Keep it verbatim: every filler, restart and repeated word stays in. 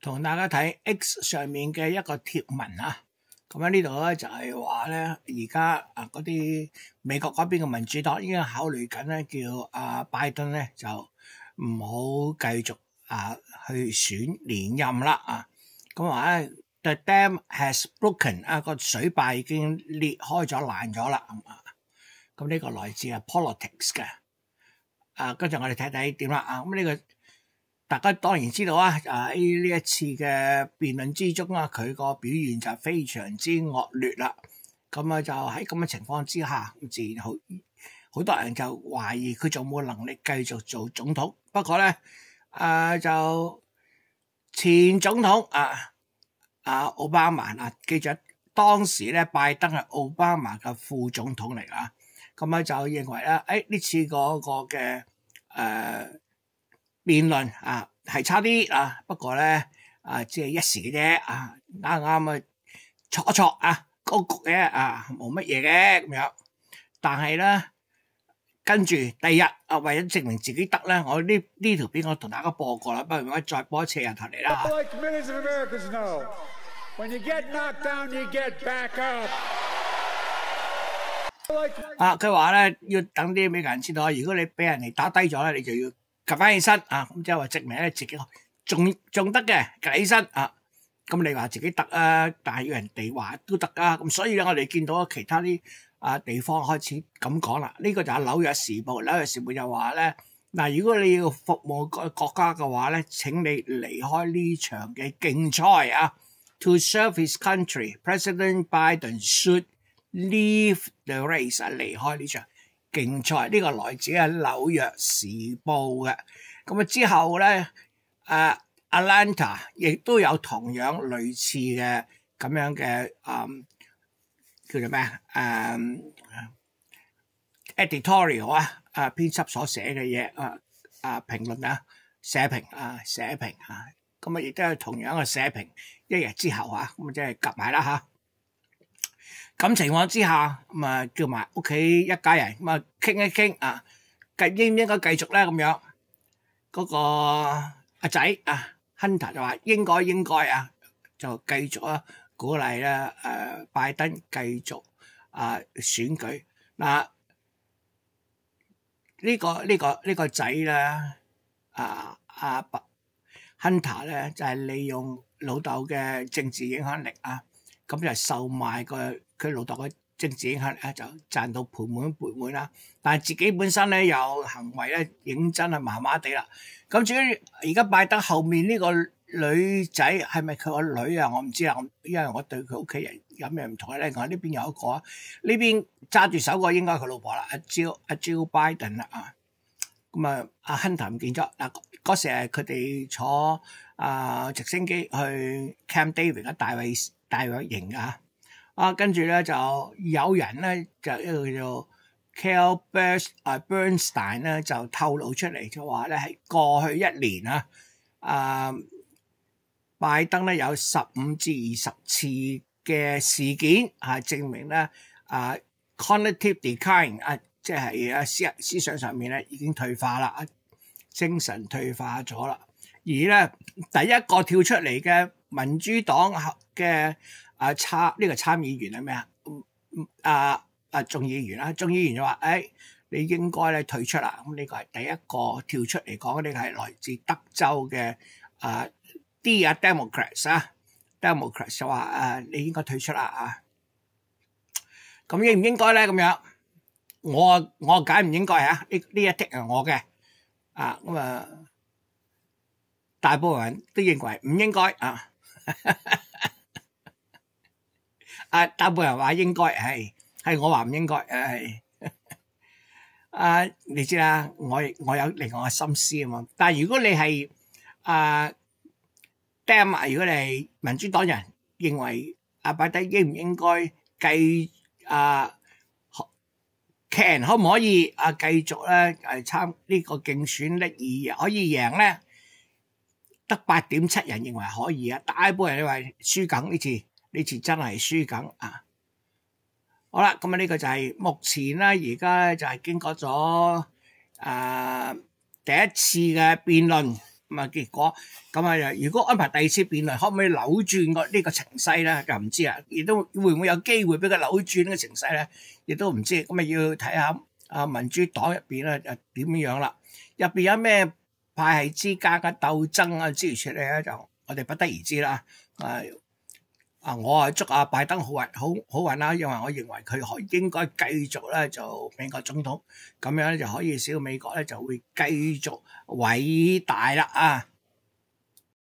同大家睇 X 上面嘅一個貼文啊，咁喺呢度咧就係話咧，而家啊嗰啲美國嗰邊嘅民主黨已經考慮緊咧，叫啊拜登咧就唔好繼續啊去選連任啦啊，咁話咧 The dam has broken 啊，個水壩已經裂開咗爛咗啦，咁呢個來自啊 politics 嘅，啊跟住我哋睇睇點啦啊，咁呢個。大家當然知道啊！啊呢呢一次嘅辯論之中啊，佢個表現就非常之惡劣啦。咁啊就喺咁嘅情況之下，自然好好多人就懷疑佢仲冇能力繼續做總統。不過咧，啊就前總統啊啊奧巴馬啊，記住當時咧拜登係奧巴馬嘅副總統嚟啊。咁啊就認為咧，誒呢次嗰個嘅誒。呃辯論啊係差啲啊，不過咧啊只係一時嘅啫啊，啱啱啊挫一挫啊高局嘅啊冇乜嘢嘅咁樣，但係咧跟住第二日啊為咗證明自己得咧，我呢呢條片我同大家播過啦，不如我再播一次由頭嚟啦嚇。 Like millions of Americans know, when you get knocked down, you get back up. 啊，佢話咧要等啲美國人知道，如果你俾人哋打低咗咧，你就要及翻起身啊！咁即係話證明咧自己仲仲得嘅，及起身啊！咁你話自己得啊，但係要人哋話都得啊！咁所以咧，我哋見到其他啲啊地方開始咁講啦。呢個就係紐約時報，紐約時報就話咧嗱，如果你要服務個國家嘅話咧，請你離開呢場嘅競賽啊 ！To serve his country, President Biden should leave the race 啊，離開呢場競賽，呢個來自係紐約時報嘅。咁啊之後咧，誒 Atlanta 亦都有同樣類似嘅咁樣嘅誒叫做咩啊誒 editorial 啊啊編輯所寫嘅嘢啊啊評論啊社評啊社評啊，咁啊亦都有同樣嘅社評，一日之後啊咁啊即係夾埋啦嚇。咁情況之下，咁啊叫埋屋企一家人咁啊傾一傾啊，應唔應該繼續咧？咁樣嗰個阿仔啊 Hunter 就話應該應該啊，就繼續啊鼓勵咧誒拜登繼續啊選舉嗱，呢個呢個呢個仔咧啊阿 Hunter 咧就係利用老豆嘅政治影響力啊，咁就售賣個。佢老豆嘅政治影響力咧就賺到盆滿缽滿啦，但係自己本身咧有行為咧認真係麻麻地啦。咁至於而家拜登後面呢個女仔係咪佢個女啊？我唔知啊，因為我對佢屋企人有咩唔同咧。我呢邊有一個啊，呢邊揸住手個應該係佢老婆啦，阿 Jill 阿 Jill Biden 啦啊。咁啊，阿 Hunter 唔見咗嗱，嗰時係佢哋坐啊直升機去 Camp David 啊大衛大衛營啊。啊，跟住咧就有人咧就一個叫做 Carl Burst 啊 Bernstein 咧就透露出嚟，就話咧喺過去一年啊，啊拜登咧有十五至二十次嘅事件啊，證明咧啊 cognitive decline 啊，即係啊思思想上面咧已經退化啦，精神退化咗啦。而咧第一個跳出嚟嘅民主黨嘅啊參呢個參議員係咩啊？啊啊眾議員啦，眾議員就話：，誒、哎，你應該咧退出啦。咁呢個係第一個跳出嚟講，呢個係來自德州嘅啊啲啊 Democrats 啊 ，Democrats 就話：，啊，你應該退出啦啊。咁應唔應該咧？咁樣，我我梗唔應該啊！呢呢一剔係我嘅啊，咁啊，大部分人都認為唔應該啊。啊！大部分人話應該係，係我話唔應該，係啊！你知啦，我我有另外嘅心思啊嘛。但係如果你係啊 Dem 啊，如果你係民主黨人，認為阿拜登應唔應該繼啊 can 可唔可以啊繼續咧誒參呢個競選咧而可以贏咧？得八點七人認為可以啊，大部分人認為輸梗呢次。呢次真係輸緊啊！好啦，咁啊呢個就係目前咧，而家咧就係經過咗啊第一次嘅辯論， 咁啊結果咁啊，如果安排第二次辯論，可唔可以扭轉個呢個情勢咧？就唔知啊，亦都會唔會有機會俾佢扭轉呢個情勢咧？亦都唔知，咁啊要睇下啊民主黨入邊咧就點樣啦，入邊有咩派系之間嘅鬥爭啊諸如此類咧，就我哋不得而知啦。啊啊，我啊祝阿拜登好運好好運啦，因為我認為佢可應該繼續咧做美國總統，咁樣咧就可以使到美國咧就會繼續偉大啦啊！